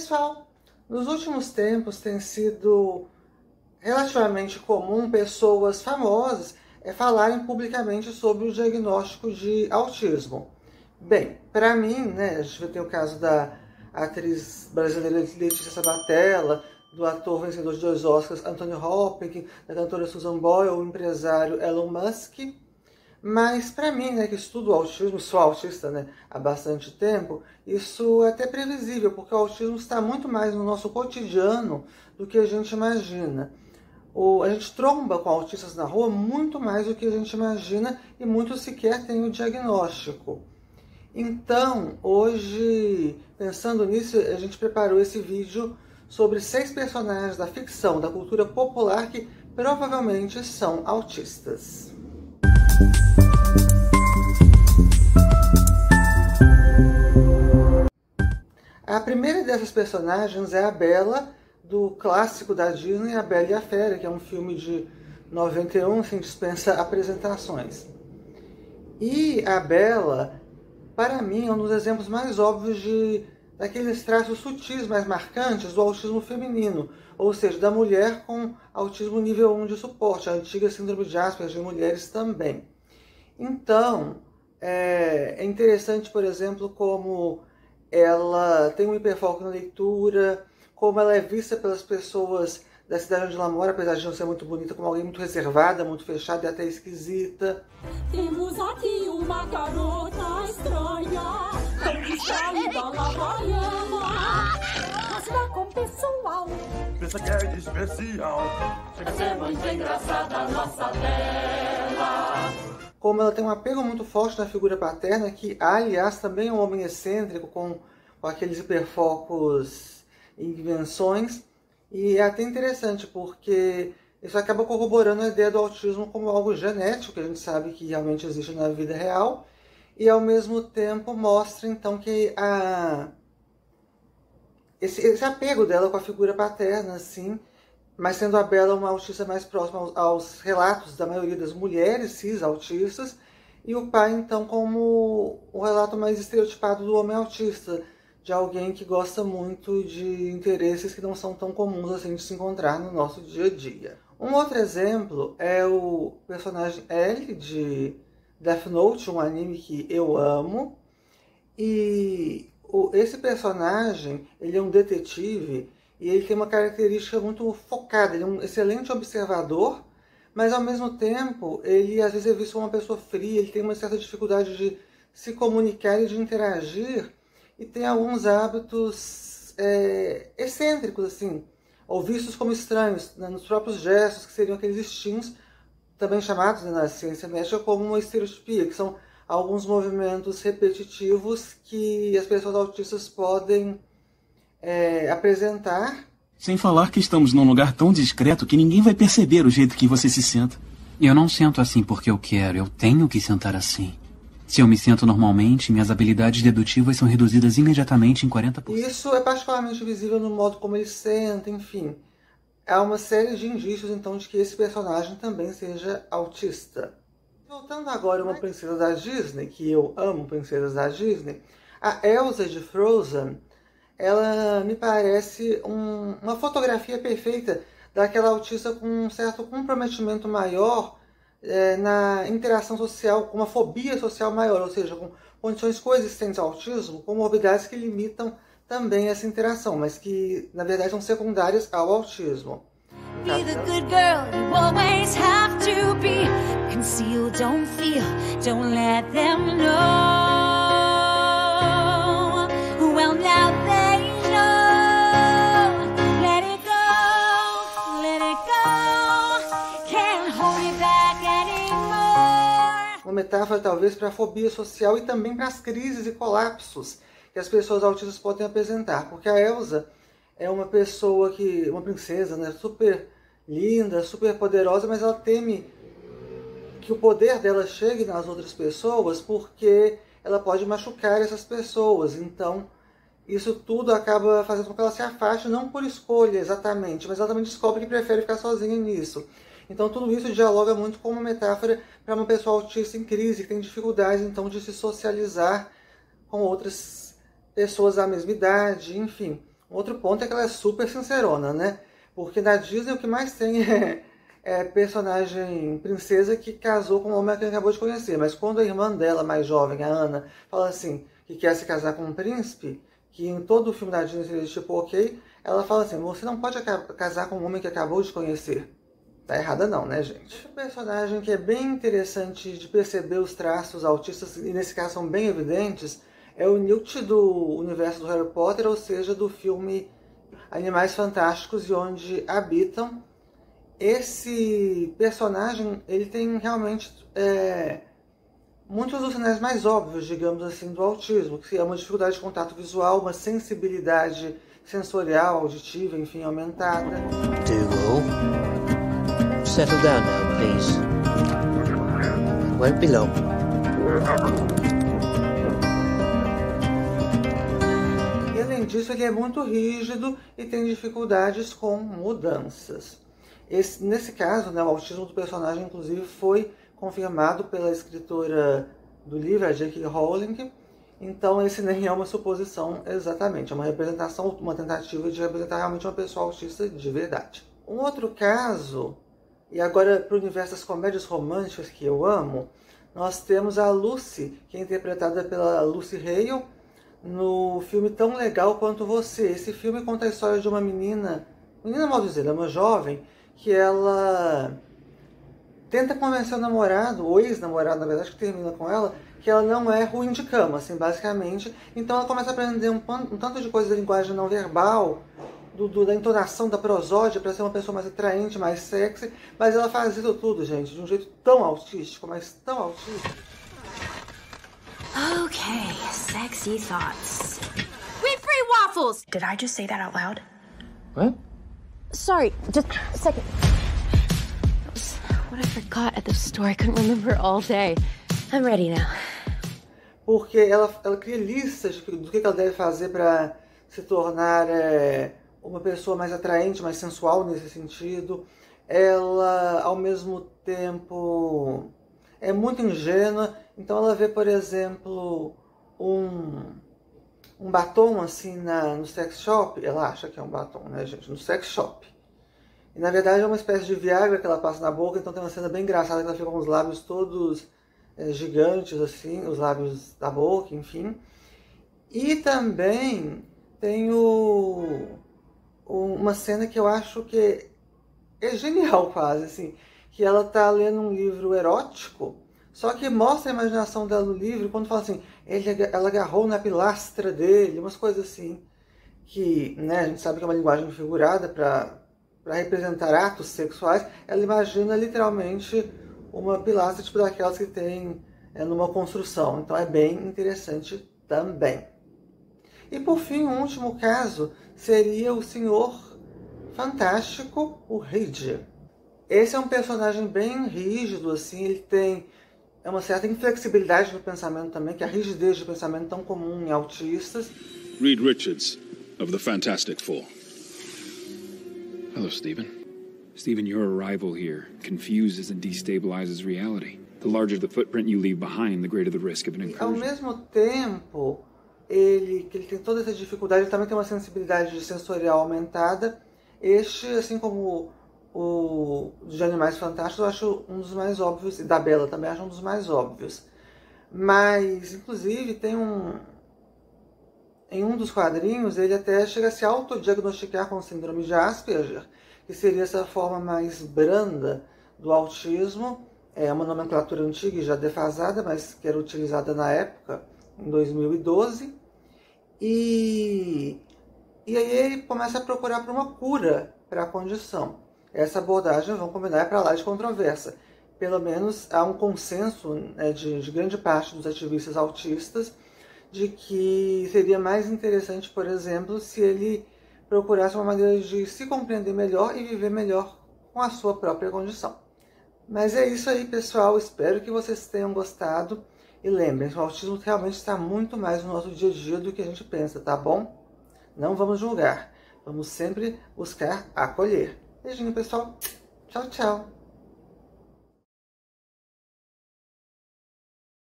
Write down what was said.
pessoal, nos últimos tempos tem sido relativamente comum pessoas famosas falarem publicamente sobre o diagnóstico de autismo. Bem, para mim, né, a gente tem o caso da atriz brasileira Letícia Sabatella, do ator vencedor de 2 Oscars Anthony Hopkins, da cantora Susan Boyle, o empresário Elon Musk. Mas para mim, né, que estudo o autismo, sou autista, né, há bastante tempo, isso é até previsível, porque o autismo está muito mais no nosso cotidiano do que a gente imagina. A gente tromba com autistas na rua muito mais do que a gente imagina e muitos sequer têm o diagnóstico. Então, hoje, pensando nisso, a gente preparou esse vídeo sobre 6 personagens da ficção, da cultura popular que provavelmente são autistas. A primeira dessas personagens é a Bela, do clássico da Disney, A Bela e a Fera, que é um filme de 91, sem dispensa apresentações. E a Bela, para mim, é um dos exemplos mais óbvios daqueles traços sutis, mais marcantes do autismo feminino, ou seja, da mulher com autismo nível 1 de suporte, a antiga síndrome de Asperger de mulheres também. Então, é interessante, por exemplo, como ela tem um hiperfoco na leitura, como ela é vista pelas pessoas da cidade onde ela mora, apesar de não ser muito bonita, como alguém muito reservada, muito fechada e até esquisita. Temos aqui uma garota estranha, tão distraída lá baiana, mas lá com pessoal. Pensa que é especial. Chega a ser muito engraçada a nossa Bela. Como ela tem um apego muito forte na figura paterna, que, aliás, também é um homem excêntrico, com aqueles hiperfocos e invenções. E é até interessante, porque isso acaba corroborando a ideia do autismo como algo genético, que a gente sabe que realmente existe na vida real, e ao mesmo tempo mostra, então, que esse apego dela com a figura paterna, assim, mas sendo a Bela uma autista mais próxima aos relatos da maioria das mulheres cis-autistas, e o pai, então, como o relato mais estereotipado do homem autista, de alguém que gosta muito de interesses que não são tão comuns assim de se encontrar no nosso dia a dia. Um outro exemplo é o personagem L de Death Note, um anime que eu amo, e esse personagem, ele é um detetive e ele tem uma característica muito focada, ele é um excelente observador, mas ao mesmo tempo ele às vezes é visto como uma pessoa fria, ele tem uma certa dificuldade de se comunicar e de interagir, e tem alguns hábitos excêntricos, assim, ou vistos como estranhos, né, nos próprios gestos, que seriam aqueles instintos, também chamados, né, na ciência médica como uma estereotipia, que são alguns movimentos repetitivos que as pessoas autistas podem apresentar. Sem falar que estamos num lugar tão discreto que ninguém vai perceber o jeito que você se senta. Eu não sento assim porque eu quero, eu tenho que sentar assim. Se eu me sento normalmente, minhas habilidades dedutivas são reduzidas imediatamente em 40%. Isso é particularmente visível no modo como ele senta, enfim. Há uma série de indícios, então, de que esse personagem também seja autista. Voltando agora a uma princesa da Disney, que eu amo princesas da Disney, a Elsa de Frozen, ela me parece uma fotografia perfeita daquela autista com um certo comprometimento maior na interação social, com uma fobia social maior, ou seja, com condições coexistentes ao autismo, com morbidades que limitam também essa interação, mas que, na verdade, são secundárias ao autismo. Be the good girl you always have to be. Conceal, don't feel, don't let them know. Well, now they know. Let it go, let it go. Can't hold it back anymore. Uma metáfora, talvez, para a fobia social e também para as crises e colapsos que as pessoas autistas podem apresentar. Porque a Elsa é uma pessoa uma princesa, né, super linda, super poderosa, mas ela teme que o poder dela chegue nas outras pessoas porque ela pode machucar essas pessoas. Então, isso tudo acaba fazendo com que ela se afaste, não por escolha exatamente, mas ela também descobre que prefere ficar sozinha nisso. Então, tudo isso dialoga muito com uma metáfora para uma pessoa autista em crise, que tem dificuldades, então, de se socializar com outras pessoas da mesma idade, enfim. Outro ponto é que ela é super sincerona, né? Porque na Disney o que mais tem é personagem princesa que casou com um homem que acabou de conhecer. Mas quando a irmã dela, mais jovem, a Ana, fala assim, que quer se casar com um príncipe, que em todo o filme da Disney seria tipo ok, ela fala assim, você não pode casar com um homem que acabou de conhecer. Tá errada não, né, gente? Um personagem que é bem interessante de perceber os traços autistas, e nesse caso são bem evidentes, é o Newt do universo do Harry Potter, ou seja, do filme Animais Fantásticos e Onde Habitam. Esse personagem, ele tem realmente muitos dos sinais mais óbvios, digamos assim, do autismo, que é uma dificuldade de contato visual, uma sensibilidade sensorial, auditiva, enfim, aumentada. Dougal, settle down now, please. Won't be long. E além disso, ele é muito rígido e tem dificuldades com mudanças. Nesse caso, né, o autismo do personagem, inclusive, foi confirmado pela escritora do livro, a J.K. Rowling. Então, esse nem é uma suposição exatamente, é uma representação, uma tentativa de representar realmente uma pessoa autista de verdade. Um outro caso, e agora para o universo das comédias românticas que eu amo, nós temos a Lucy, que é interpretada pela Lucy Hale, no filme Tão Legal Quanto Você. Esse filme conta a história de uma menina mal dizer, uma jovem, que ela tenta convencer o namorado, ou ex-namorado, na verdade, que termina com ela, que ela não é ruim de cama, assim, basicamente. Então ela começa a aprender um tanto de coisa da linguagem não verbal, da entonação, da prosódia, para ser uma pessoa mais atraente, mais sexy, mas ela faz isso tudo, gente, de um jeito tão autístico, mas tão autístico. Okay, sexy thoughts. We have free waffles! Did I just say that out loud? What? Sorry, just a second. That was what I forgot at the store. I couldn't remember all day. I'm ready now. Porque ela cria listas do que ela deve fazer para se tornar uma pessoa mais atraente, mais sensual nesse sentido. Ela, ao mesmo tempo, é muito ingênua. Então ela vê, por exemplo, um batom assim no sex shop. Ela acha que é um batom, né, gente? No sex shop. E na verdade é uma espécie de Viagra que ela passa na boca. Então tem uma cena bem engraçada que ela fica com os lábios todos gigantes, assim, os lábios da boca, enfim. E também tem uma cena que eu acho que é genial quase, assim, que ela tá lendo um livro erótico, só que mostra a imaginação dela no livro, quando fala assim, ela agarrou na pilastra dele, umas coisas assim, que, né, a gente sabe que é uma linguagem figurada para representar atos sexuais. Ela imagina literalmente uma pilastra tipo daquelas que tem numa construção. Então é bem interessante também. E por fim, um último caso seria o Senhor Fantástico, o Reed. Esse é um personagem bem rígido, assim, ele tem uma certa inflexibilidade no pensamento também, que é a rigidez de pensamento tão comum em autistas. Reed Richards, of the Fantastic Four. Hello, Stephen. Stephen, your arrival here confuses and destabilizes reality. The larger the footprint you leave behind, the greater the risk of an incursion. Ao mesmo tempo, ele tem toda essa dificuldade, ele também tem uma sensibilidade sensorial aumentada. Este, assim como o de Animais Fantásticos, eu acho um dos mais óbvios, e da Bella também acho um dos mais óbvios. Mas, inclusive, em um dos quadrinhos, ele até chega a se autodiagnosticar com síndrome de Asperger, que seria essa forma mais branda do autismo. É uma nomenclatura antiga e já defasada, mas que era utilizada na época, em 2012. E aí ele começa a procurar por uma cura para a condição. Essa abordagem, vamos combinar, é para lá de controvérsia. Pelo menos há um consenso, né, de grande parte dos ativistas autistas de que seria mais interessante, por exemplo, se ele procurasse uma maneira de se compreender melhor e viver melhor com a sua própria condição. Mas é isso aí, pessoal. Espero que vocês tenham gostado. E lembrem-se, o autismo realmente está muito mais no nosso dia a dia do que a gente pensa, tá bom? Não vamos julgar. Vamos sempre buscar acolher. Beijinho, pessoal. Tchau, tchau.